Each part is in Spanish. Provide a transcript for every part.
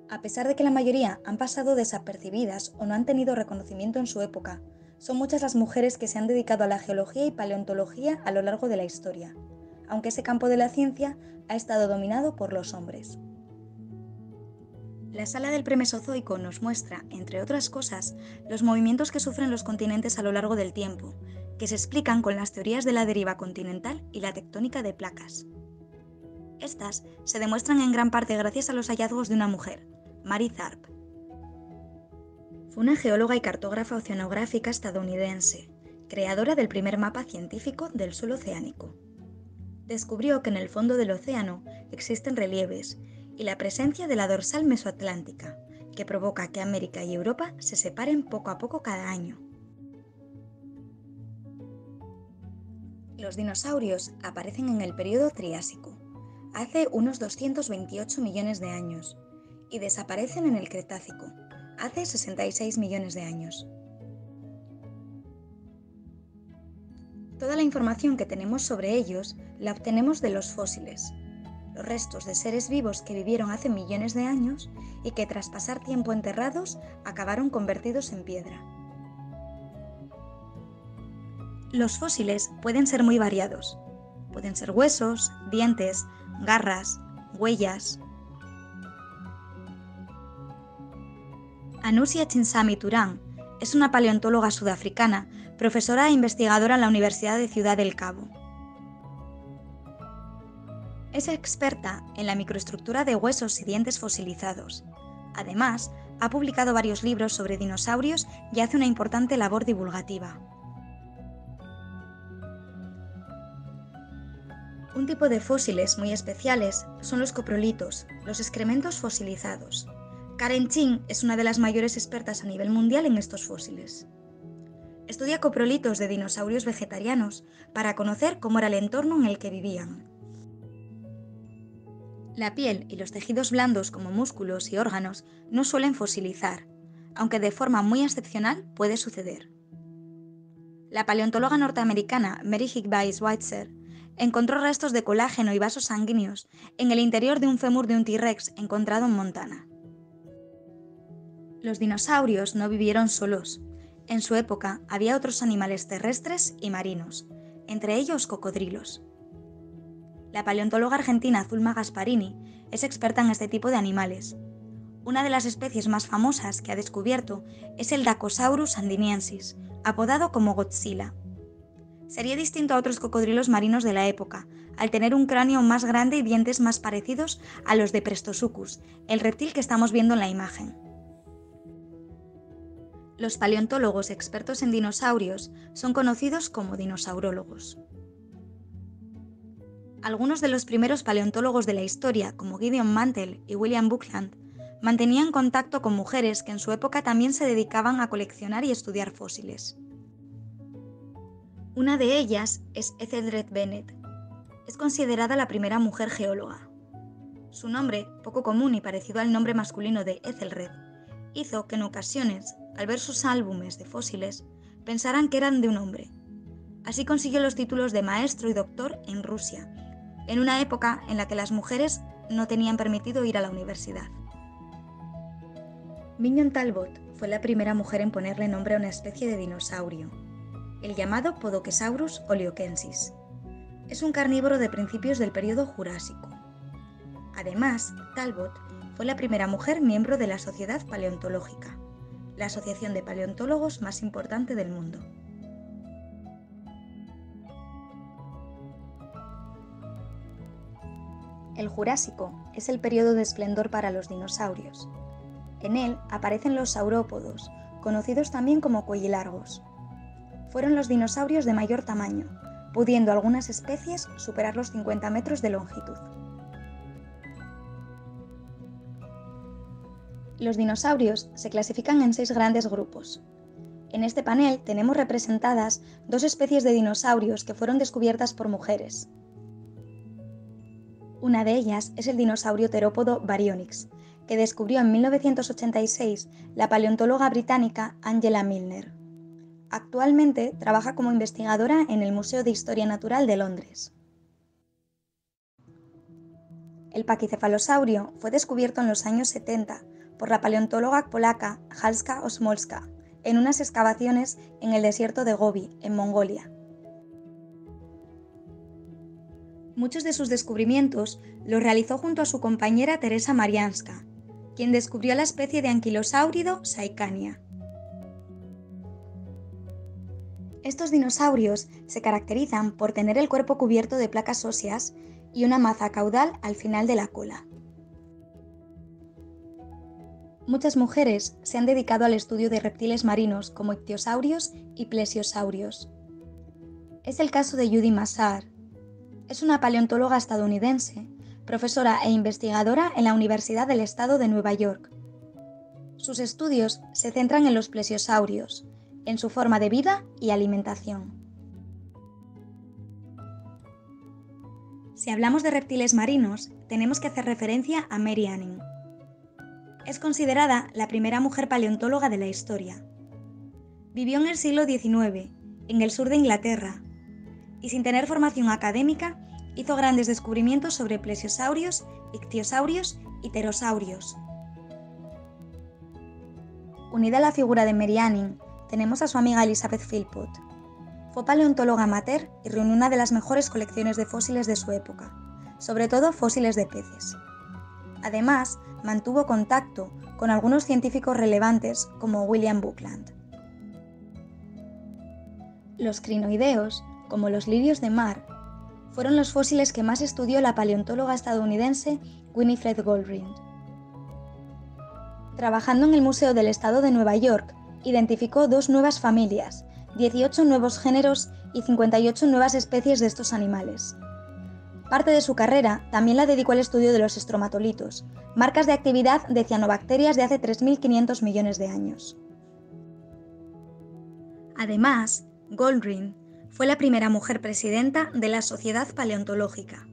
A pesar de que la mayoría han pasado desapercibidas o no han tenido reconocimiento en su época, son muchas las mujeres que se han dedicado a la geología y paleontología a lo largo de la historia, aunque ese campo de la ciencia ha estado dominado por los hombres. La sala del Premesozoico nos muestra, entre otras cosas, los movimientos que sufren los continentes a lo largo del tiempo, que se explican con las teorías de la deriva continental y la tectónica de placas. Estas se demuestran en gran parte gracias a los hallazgos de una mujer, Mary Tharp. Fue una geóloga y cartógrafa oceanográfica estadounidense, creadora del primer mapa científico del suelo oceánico. Descubrió que en el fondo del océano existen relieves y la presencia de la dorsal mesoatlántica, que provoca que América y Europa se separen poco a poco cada año. Los dinosaurios aparecen en el período Triásico, hace unos 228 millones de años, y desaparecen en el Cretácico, hace 66 millones de años. Toda la información que tenemos sobre ellos la obtenemos de los fósiles, los restos de seres vivos que vivieron hace millones de años y que tras pasar tiempo enterrados acabaron convertidos en piedra. Los fósiles pueden ser muy variados. Pueden ser huesos, dientes, garras, huellas. Anusia Chinsami Turán es una paleontóloga sudafricana, profesora e investigadora en la Universidad de Ciudad del Cabo. Es experta en la microestructura de huesos y dientes fosilizados. Además, ha publicado varios libros sobre dinosaurios y hace una importante labor divulgativa. Un tipo de fósiles muy especiales son los coprolitos, los excrementos fosilizados. Karen Chin es una de las mayores expertas a nivel mundial en estos fósiles. Estudia coprolitos de dinosaurios vegetarianos para conocer cómo era el entorno en el que vivían. La piel y los tejidos blandos como músculos y órganos no suelen fosilizar, aunque de forma muy excepcional puede suceder. La paleontóloga norteamericana Mary Higbee Schweitzer encontró restos de colágeno y vasos sanguíneos en el interior de un fémur de un T-Rex encontrado en Montana. Los dinosaurios no vivieron solos. En su época había otros animales terrestres y marinos, entre ellos cocodrilos. La paleontóloga argentina Zulma Gasparini es experta en este tipo de animales. Una de las especies más famosas que ha descubierto es el Dacosaurus andiniensis, apodado como Godzilla. Sería distinto a otros cocodrilos marinos de la época, al tener un cráneo más grande y dientes más parecidos a los de Prestosuchus, el reptil que estamos viendo en la imagen. Los paleontólogos expertos en dinosaurios son conocidos como dinosaurólogos. Algunos de los primeros paleontólogos de la historia, como Gideon Mantell y William Buckland, mantenían contacto con mujeres que en su época también se dedicaban a coleccionar y estudiar fósiles. Una de ellas es Ethelred Bennett. Es considerada la primera mujer geóloga. Su nombre, poco común y parecido al nombre masculino de Ethelred, hizo que en ocasiones, al ver sus álbumes de fósiles, pensaran que eran de un hombre. Así consiguió los títulos de maestro y doctor en Rusia, en una época en la que las mujeres no tenían permitido ir a la universidad. Mignon Talbot fue la primera mujer en ponerle nombre a una especie de dinosaurio, el llamado Podokesaurus oliokensis. Es un carnívoro de principios del período Jurásico. Además, Talbot fue la primera mujer miembro de la Sociedad Paleontológica, la asociación de paleontólogos más importante del mundo. El Jurásico es el periodo de esplendor para los dinosaurios. En él aparecen los saurópodos, conocidos también como cuellilargos. Fueron los dinosaurios de mayor tamaño, pudiendo algunas especies superar los 50 metros de longitud. Los dinosaurios se clasifican en 6 grandes grupos. En este panel tenemos representadas 2 especies de dinosaurios que fueron descubiertas por mujeres. Una de ellas es el dinosaurio terópodo Baryonyx, que descubrió en 1986 la paleontóloga británica Angela Milner. Actualmente trabaja como investigadora en el Museo de Historia Natural de Londres. El paquicefalosaurio fue descubierto en los años 70 por la paleontóloga polaca Halska Osmolska en unas excavaciones en el desierto de Gobi, en Mongolia. Muchos de sus descubrimientos los realizó junto a su compañera Teresa Marianska, quien descubrió la especie de anquilosáurido Saikania. Estos dinosaurios se caracterizan por tener el cuerpo cubierto de placas óseas y una maza caudal al final de la cola. Muchas mujeres se han dedicado al estudio de reptiles marinos como ictiosaurios y plesiosaurios. Es el caso de Judy Mazar. Es una paleontóloga estadounidense, profesora e investigadora en la Universidad del Estado de Nueva York. Sus estudios se centran en los plesiosaurios, en su forma de vida y alimentación. Si hablamos de reptiles marinos, tenemos que hacer referencia a Mary Anning. Es considerada la primera mujer paleontóloga de la historia. Vivió en el siglo XIX, en el sur de Inglaterra, y sin tener formación académica, hizo grandes descubrimientos sobre plesiosaurios, ictiosaurios y pterosaurios. Unida a la figura de Mary Anning, tenemos a su amiga Elizabeth Philpott. Fue paleontóloga amateur y reunió una de las mejores colecciones de fósiles de su época, sobre todo fósiles de peces. Además, mantuvo contacto con algunos científicos relevantes como William Buckland. Los crinoideos, como los lirios de mar, fueron los fósiles que más estudió la paleontóloga estadounidense Winifred Goldring. Trabajando en el Museo del Estado de Nueva York, identificó 2 nuevas familias, 18 nuevos géneros y 58 nuevas especies de estos animales. Parte de su carrera también la dedicó al estudio de los estromatolitos, marcas de actividad de cianobacterias de hace 3.500 millones de años. Además, Goldring fue la primera mujer presidenta de la Sociedad Paleontológica.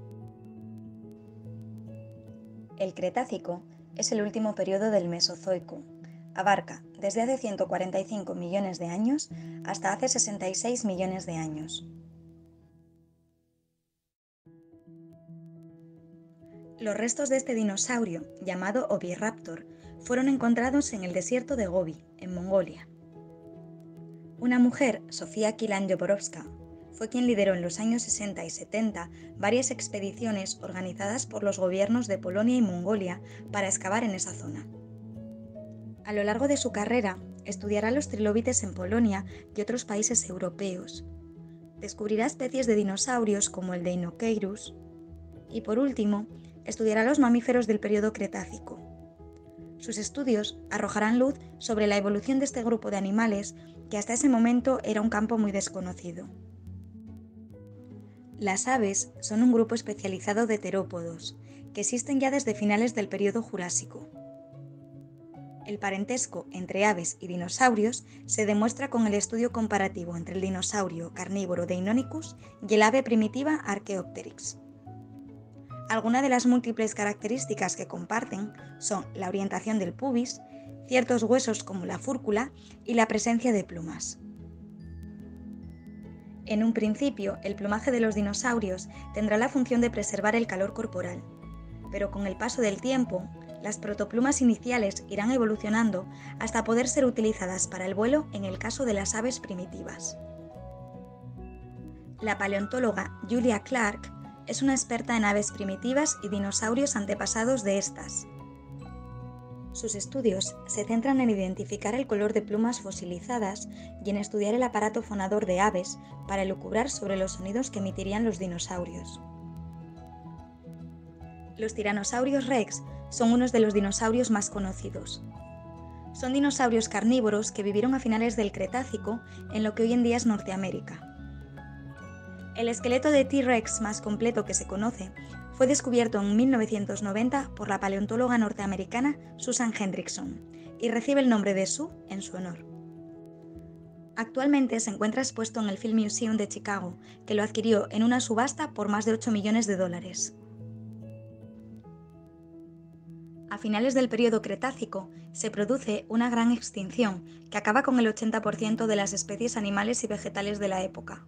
El Cretácico es el último periodo del Mesozoico. Abarca desde hace 145 millones de años hasta hace 66 millones de años. Los restos de este dinosaurio, llamado Oviraptor, fueron encontrados en el desierto de Gobi, en Mongolia. Una mujer, Sofía Kilan-Joborowska, fue quien lideró en los años 60 y 70 varias expediciones organizadas por los gobiernos de Polonia y Mongolia para excavar en esa zona. A lo largo de su carrera, estudiará los trilóbites en Polonia y otros países europeos. Descubrirá especies de dinosaurios como el Deinocheirus y, por último, estudiará los mamíferos del período Cretácico. Sus estudios arrojarán luz sobre la evolución de este grupo de animales que hasta ese momento era un campo muy desconocido. Las aves son un grupo especializado de terópodos, que existen ya desde finales del período Jurásico. El parentesco entre aves y dinosaurios se demuestra con el estudio comparativo entre el dinosaurio carnívoro Deinonychus y el ave primitiva Archaeopteryx. Algunas de las múltiples características que comparten son la orientación del pubis, ciertos huesos como la fúrcula y la presencia de plumas. En un principio, el plumaje de los dinosaurios tendrá la función de preservar el calor corporal, pero con el paso del tiempo, las protoplumas iniciales irán evolucionando hasta poder ser utilizadas para el vuelo en el caso de las aves primitivas. La paleontóloga Julia Clark es una experta en aves primitivas y dinosaurios antepasados de estas. Sus estudios se centran en identificar el color de plumas fosilizadas y en estudiar el aparato fonador de aves para elucubrar sobre los sonidos que emitirían los dinosaurios. Los tiranosaurios rex son unos de los dinosaurios más conocidos. Son dinosaurios carnívoros que vivieron a finales del Cretácico en lo que hoy en día es Norteamérica. El esqueleto de T-Rex más completo que se conoce fue descubierto en 1990 por la paleontóloga norteamericana Susan Hendrickson y recibe el nombre de Sue en su honor. Actualmente se encuentra expuesto en el Field Museum de Chicago, que lo adquirió en una subasta por más de $8 millones. A finales del período Cretácico se produce una gran extinción que acaba con el 80% de las especies animales y vegetales de la época.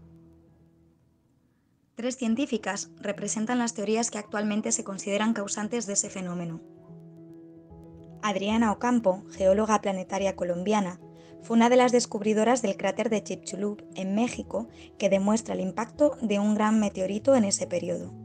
3 científicas representan las teorías que actualmente se consideran causantes de ese fenómeno. Adriana Ocampo, geóloga planetaria colombiana, fue una de las descubridoras del cráter de Chicxulub, en México, que demuestra el impacto de un gran meteorito en ese periodo.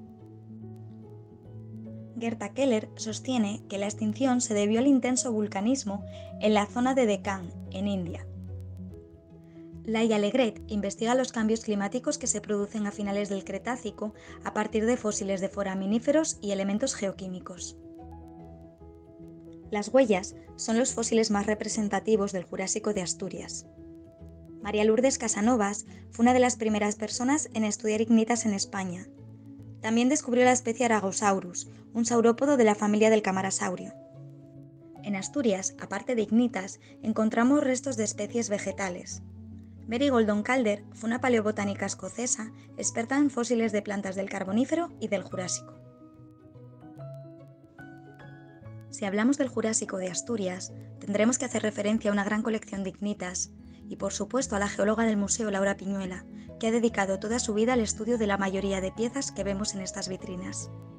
Gerta Keller sostiene que la extinción se debió al intenso vulcanismo en la zona de Deccan, en India. Laia Legret investiga los cambios climáticos que se producen a finales del Cretácico a partir de fósiles de foraminíferos y elementos geoquímicos. Las huellas son los fósiles más representativos del Jurásico de Asturias. María Lourdes Casanovas fue una de las primeras personas en estudiar ignitas en España. También descubrió la especie Aragosaurus, un saurópodo de la familia del camarasaurio. En Asturias, aparte de ignitas, encontramos restos de especies vegetales. Mary Goldon Calder fue una paleobotánica escocesa experta en fósiles de plantas del Carbonífero y del Jurásico. Si hablamos del Jurásico de Asturias, tendremos que hacer referencia a una gran colección de ignitas y, por supuesto, a la geóloga del museo Laura Piñuela, que ha dedicado toda su vida al estudio de la mayoría de piezas que vemos en estas vitrinas.